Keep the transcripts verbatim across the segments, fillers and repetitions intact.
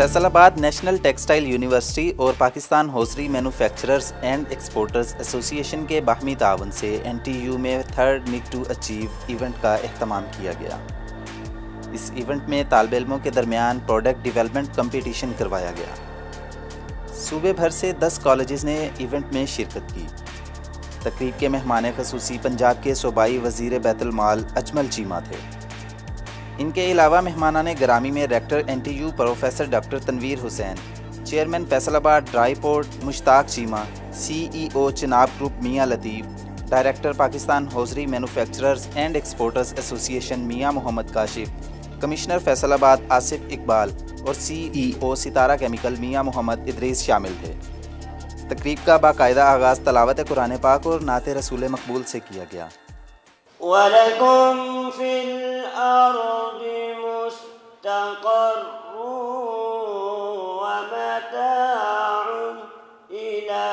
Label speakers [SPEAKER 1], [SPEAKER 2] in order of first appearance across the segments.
[SPEAKER 1] फैसल आबाद national textile university और Pakistan hosiery manufacturers and exporters association के बाहमी तावन से एन टी यू में third need to achieve event का एहतमाम किया गया। इस इवेंट में तालिब इल्मों के दरमियान प्रोडक्ट डेवलपमेंट कंपटीशन करवाया गया। सूबे भर से दस कॉलेजेस ने इवेंट में शिरकत की। तकरीब के मेहमान ख़ुसूसी पंजाब के सूबाई वज़ीर बैतुल माल अजमल चीमा थे। इनके अलावा मेहमानाने ग्रामी में rector N T U professor doctor Tanveer Hussain, chairman Faisalabad dry port Mushtaq Cheema, C E O Chenab group Mian Latif, director Pakistan hosiery manufacturers and exporters association Mian Muhammad Kashif, commissioner Faisalabad Asif Iqbal और सी ई ओ सितारा केमिकल मियाँ मोहम्मद इदरीस शामिल थे। तकरीब का बाकायदा आगाज़ तलावत कुरान पाक और नाते रसूल मकबूल से किया गया।
[SPEAKER 2] वलकुम फिल अर्दि मुस्तक़र्रुन व मताउन इला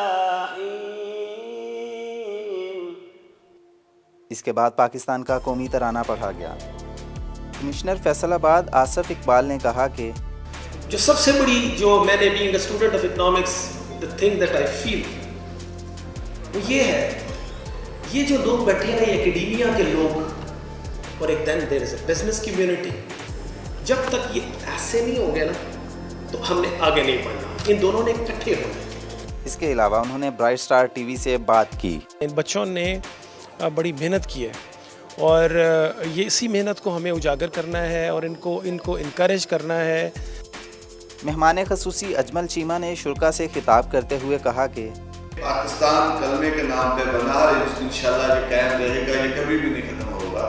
[SPEAKER 2] हीन।
[SPEAKER 1] इसके बाद पाकिस्तान का कौमी तराना पढ़ा गया। कमिश्नर फैसलाबाद आसिफ इकबाल ने कहा कि
[SPEAKER 3] जो सबसे बड़ी जो मैंने being a student of economics the thing that I feel वो ये है, ये जो लोग बैठे हैं ये एकेडेमिया के लोग और एक then there is a business community, जब तक ये ऐसे नहीं होंगे ना तो हमने आगे नहीं बढ़ना। इन दोनों ने इकट्ठे होना है।
[SPEAKER 1] इसके अलावा उन्होंने ब्राइट स्टार टीवी से बात की।
[SPEAKER 3] इन बच्चों ने बड़ी मेहनत की है और ये इसी मेहनत को हमें उजागर करना है और इनको इनको इनकरेज करना है।
[SPEAKER 1] मेहमान ख़ुसूसी अजमल चीमा ने शुरा से खिताब करते हुए कहा कि
[SPEAKER 4] पाकिस्तान कलमे के नाम पे बना है, इंशाल्लाह ये कायम रहेगा, ये कभी भी नहीं खत्म होगा।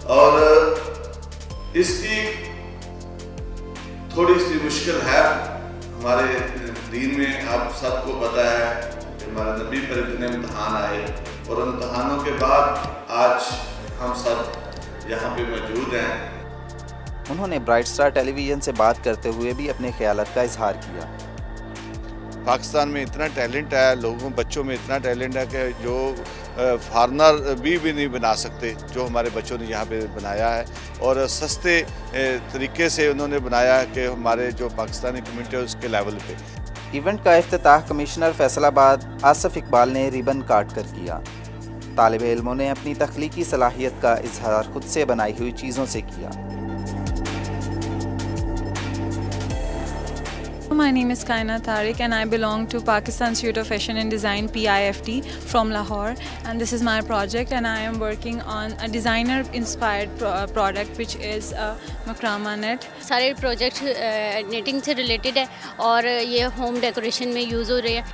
[SPEAKER 4] और इसकी थोड़ी सी मुश्किल है हमारे दीन में, आप सबको पता है कि हमारे नबी पर इतने इम्तहान आए और इम्तहानों के बाद आज हम सब यहाँ पे मौजूद हैं।
[SPEAKER 1] उन्होंने ब्राइट स्टार टेलीविज़न से बात करते हुए भी अपने ख्यालात का इजहार किया।
[SPEAKER 4] पाकिस्तान में इतना टैलेंट है, लोगों बच्चों में इतना टैलेंट है कि जो फॉरनर भी भी नहीं बना सकते, जो हमारे बच्चों ने यहाँ पे बनाया है और सस्ते तरीके से उन्होंने बनाया है कि हमारे जो पाकिस्तानी कम्युनिटी है उसके लेवल पे।
[SPEAKER 1] इवेंट का इफ्तिताह कमिश्नर फैसलाबाद आसिफ इकबाल ने रिबन काट कर किया। तालिब इल्मों ने अपनी तख्लीकी सलाहियत का इजहार खुद से बनाई हुई चीज़ों से किया।
[SPEAKER 5] My name is Kaina Tariq and I belong to Pakistan Institute of Fashion and Design P I F T from Lahore, and this is my project and I am working on a designer inspired pro product which is a makrama net.
[SPEAKER 6] सारे project netting से related है और ये home decoration में use हो रहे हैं।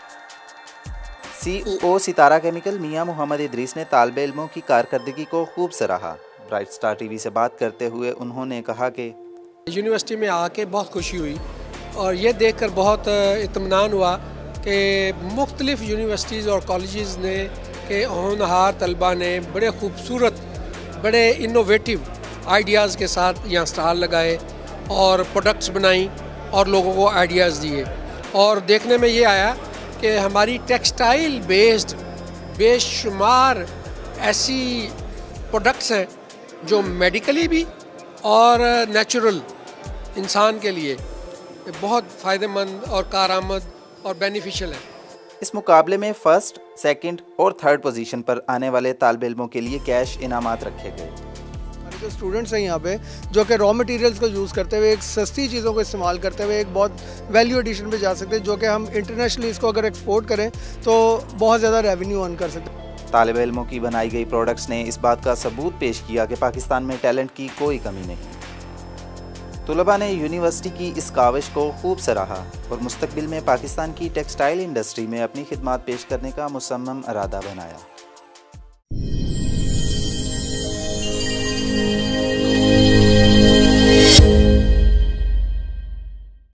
[SPEAKER 1] सी E ओ सितारा chemical मियाँ मोहम्मद इदरीस ने तालिब इल्मों की कारकर्दगी को खूब सराहा। ब्राइट स्टार टीवी से बात करते हुए उन्होंने कहा कि
[SPEAKER 7] यूनिवर्सिटी में आके बहुत खुशी हुई और ये देखकर बहुत इत्मीनान हुआ कि मुख्तलिफ़ यूनिवर्सिटीज़ और कॉलेजेस ने के होनहार तलबा ने बड़े खूबसूरत बड़े इनोवेटिव आइडियाज़ के साथ यहाँ स्टॉल लगाए और प्रोडक्ट्स बनाई और लोगों को आइडियाज़ दिए। और देखने में ये आया कि हमारी टेक्सटाइल बेस्ड बेशुमार ऐसी प्रोडक्ट्स हैं जो मेडिकली भी और नेचुरल इंसान के लिए बहुत फ़ायदेमंद और कारआमद और बेनिफिशियल है।
[SPEAKER 1] इस मुकाबले में फ़र्स्ट, सेकंड और थर्ड पोजीशन पर आने वाले तालिब इल्मों के लिए कैश इनामात रखे गए।
[SPEAKER 8] हमारे जो स्टूडेंट्स हैं यहाँ पे जो कि रॉ मटेरियल्स को यूज़ करते हुए एक सस्ती चीज़ों को इस्तेमाल करते हुए एक बहुत वैल्यू एडिशन पे जा सकते हैं, जो कि हम इंटरनेशनली इसको अगर एक्सपोर्ट करें तो बहुत ज़्यादा रेवेन्यू अर्न कर सकते हैं।
[SPEAKER 1] तालिब इल्मों की बनाई गई प्रोडक्ट्स ने इस बात का सबूत पेश किया कि पाकिस्तान में टैलेंट की कोई कमी नहीं। तुलबा ने यूनिवर्सिटी की इस काविश को खूब सराहा और मुस्तकबिल में पाकिस्तान की टेक्सटाइल इंडस्ट्री में अपनी खिदमात पेश करने का मुसम्मम इरादा बनाया।